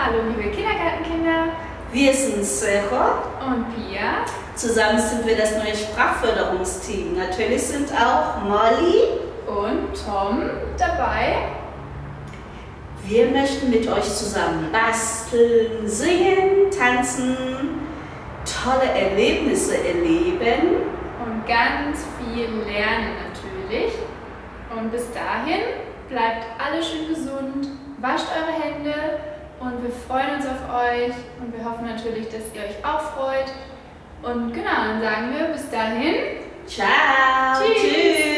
Hallo liebe Kindergartenkinder. Wir sind Sarah Und Pia. Zusammen sind wir das neue Sprachförderungsteam. Natürlich sind auch Molly und Tom dabei. Wir möchten mit euch zusammen basteln, singen, tanzen, tolle Erlebnisse erleben. Und ganz viel lernen natürlich. Und bis dahin bleibt alle schön gesund, wascht eure Hände und wir freuen uns auf euch und wir hoffen natürlich, dass ihr euch auch freut. Und genau, dann sagen wir bis dahin. Ciao. Tschüss. Tschüss.